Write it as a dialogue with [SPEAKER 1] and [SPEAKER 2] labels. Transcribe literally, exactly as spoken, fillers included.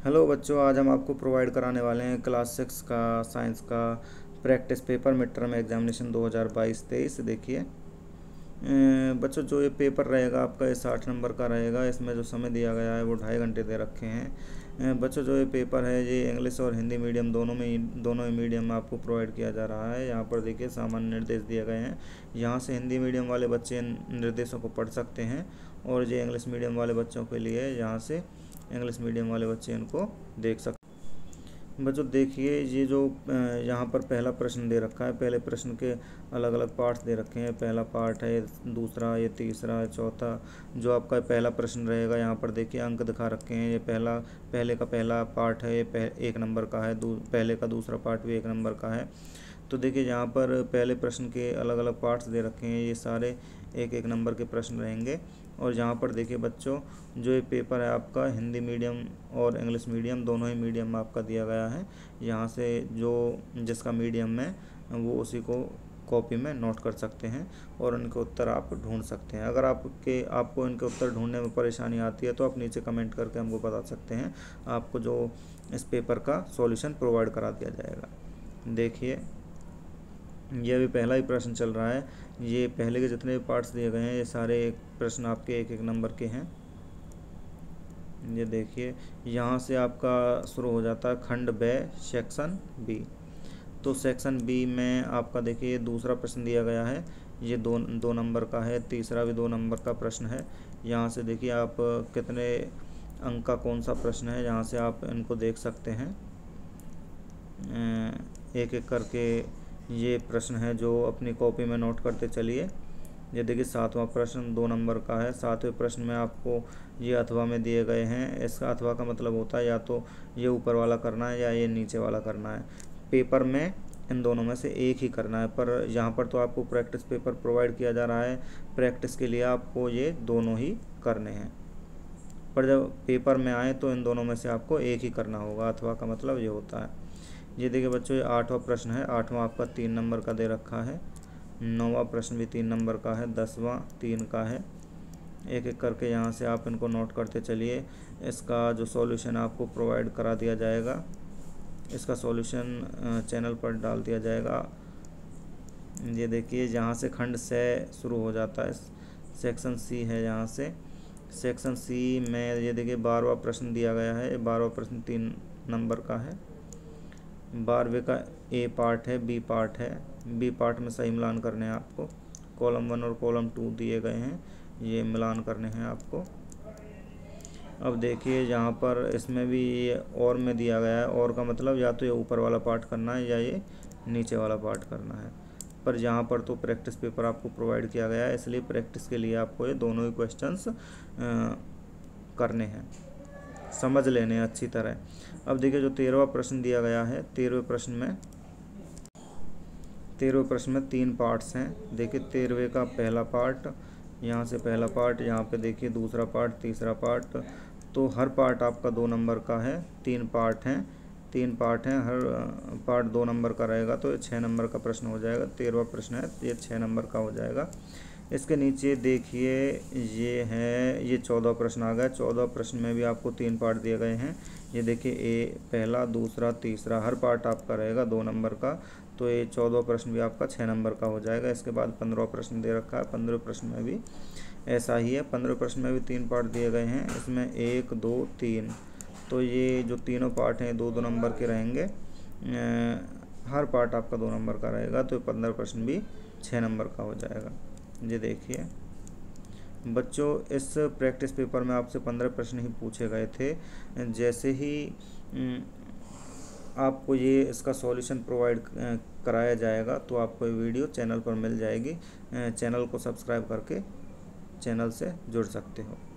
[SPEAKER 1] Hello बच्चों, आज हम आपको प्रोवाइड कराने वाले हैं क्लास सिक्स का साइंस का practice paper mid term examination दो हज़ार बाईस तेईस। देखिए अ, बच्चों, जो ये पेपर रहेगा आपका ये साठ नंबर का रहेगा। इसमें जो समय दिया गया है वो ढाई घंटे दे रखे हैं। अ, बच्चों, जो ये पेपर है ये इंग्लिश और हिंदी मीडियम दोनों में ही दोनों ही मीडियम में आपको प्रोवाइड किया जा रहा है। यहाँ पर देखिए सामान्य निर्देश दिए गए हैं। यहाँ से हिंदी मीडियम वाले बच्चे इन निर्देशों को पढ़ सकते हैं और ये इंग्लिश मीडियम वाले बच्चों के लिए यहाँ से इंग्लिश मीडियम वाले बच्चे इनको देख सकते हैं। बच्चों देखिए, ये जो अ, यहाँ पर पहला प्रश्न दे रखा है, पहले प्रश्न के अलग अलग पार्ट्स दे रखे हैं। पहला पार्ट है, दूसरा, ये तीसरा है, चौथा। जो आपका पहला प्रश्न रहेगा यहाँ पर देखिए अंक दिखा रखे हैं। ये पहला पहले का पहला पार्ट है, ये पह, एक नंबर का है। पहले का दूसरा पार्ट भी एक नंबर का है। तो देखिए यहाँ पर पहले प्रश्न के अलग अलग पार्ट्स दे रखे हैं। ये सारे एक एक नंबर के प्रश्न रहेंगे। और यहाँ पर देखिए बच्चों, जो ये पेपर है आपका हिंदी मीडियम और इंग्लिश मीडियम दोनों ही मीडियम में आपका दिया गया है। यहाँ से जो जिसका मीडियम में वो उसी को कॉपी में नोट कर सकते हैं और उनके उत्तर आप ढूंढ सकते हैं। अगर आपके आपको इनके उत्तर ढूंढने में परेशानी आती है तो आप नीचे कमेंट करके हमको बता सकते हैं। आपको जो इस पेपर का सॉल्यूशन प्रोवाइड करा दिया जाएगा। देखिए, यह भी पहला ही प्रश्न चल रहा है। ये पहले के जितने भी पार्ट्स दिए गए हैं ये सारे एक प्रश्न आपके एक एक नंबर के हैं। ये देखिए, यहाँ से आपका शुरू हो जाता है खंड ब सेक्शन बी। तो सेक्शन बी में आपका देखिए दूसरा प्रश्न दिया गया है। ये दो दो नंबर का है। तीसरा भी दो नंबर का प्रश्न है। यहाँ से देखिए आप कितने अंक का कौन सा प्रश्न है, यहाँ से आप इनको देख सकते हैं। एक एक करके ये प्रश्न है जो अपनी कॉपी में नोट करते चलिए। ये देखिए सातवां प्रश्न दो नंबर का है। सातवें प्रश्न में आपको ये अथवा में दिए गए हैं। इसका अथवा का मतलब होता है या तो ये ऊपर वाला करना है या ये नीचे वाला करना है। पेपर में इन दोनों में से एक ही करना है, पर यहाँ पर तो आपको प्रैक्टिस पेपर प्रोवाइड किया जा रहा है। प्रैक्टिस के लिए आपको ये दोनों ही करने हैं, पर जब पेपर में आए तो इन दोनों में से आपको एक ही करना होगा। अथवा का मतलब ये होता है। ये देखिए बच्चों, ये आठवां प्रश्न है। आठवां आपका तीन नंबर का दे रखा है। नौवां प्रश्न भी तीन नंबर का है। दसवां तीन का है। एक एक करके यहाँ से आप इनको नोट करते चलिए। इसका जो सॉल्यूशन आपको प्रोवाइड करा दिया जाएगा, इसका सॉल्यूशन चैनल पर डाल दिया जाएगा। ये देखिए, यहाँ से खंड से शुरू हो जाता है। सेक्शन सी है। यहाँ से सेक्शन सी में ये देखिए बारहवां प्रश्न दिया गया है। बारहवां प्रश्न तीन नंबर का है। बारहवें का ए पार्ट है, बी पार्ट है। बी पार्ट में सही मिलान करने हैं आपको। कॉलम वन और कॉलम टू दिए गए हैं, ये मिलान करने हैं आपको। अब देखिए यहाँ पर इसमें भी ये और में दिया गया है। और का मतलब या तो ये ऊपर वाला पार्ट करना है या ये नीचे वाला पार्ट करना है। पर यहाँ पर तो प्रैक्टिस पेपर आपको प्रोवाइड किया गया है, इसलिए प्रैक्टिस के लिए आपको ये दोनों ही क्वेश्चंस करने हैं, समझ लेने हैं अच्छी तरह। अब देखिए जो तेरहवां प्रश्न दिया गया है, तेरहवें प्रश्न में तेरहवें प्रश्न में तीन पार्ट्स हैं। देखिए तेरहवें का पहला पार्ट, यहाँ से पहला पार्ट, यहाँ पे देखिए दूसरा पार्ट, तीसरा पार्ट। तो हर पार्ट आपका दो नंबर का है। तीन पार्ट हैं तीन पार्ट हैं हर पार्ट दो नंबर का रहेगा, तो ये छः नंबर का प्रश्न हो जाएगा। तेरहवां प्रश्न है, ये छः नंबर का हो जाएगा। इसके नीचे देखिए ये है, ये चौदह प्रश्न आ गया। चौदह प्रश्न में भी आपको तीन पार्ट दिए गए हैं। ये देखिए ए पहला, दूसरा, तीसरा, हर पार्ट आपका रहेगा दो नंबर का। तो ये चौदह प्रश्न भी आपका छः नंबर का हो जाएगा। इसके बाद पंद्रह प्रश्न दे रखा है। पंद्रह प्रश्न में भी ऐसा ही है। पंद्रह प्रश्न में भी तीन पार्ट दिए गए हैं। इसमें एक, दो, तीन, तो ये जो तीनों पार्ट हैं दो दो नंबर के रहेंगे। हर पार्ट आपका दो नंबर का रहेगा, तो पंद्रह प्रश्न भी छः नंबर का हो जाएगा। ये देखिए बच्चों, इस प्रैक्टिस पेपर में आपसे पंद्रह प्रश्न ही पूछे गए थे। जैसे ही आपको ये इसका सॉल्यूशन प्रोवाइड कराया जाएगा तो आपको ये वीडियो चैनल पर मिल जाएगी। चैनल को सब्सक्राइब करके चैनल से जुड़ सकते हो।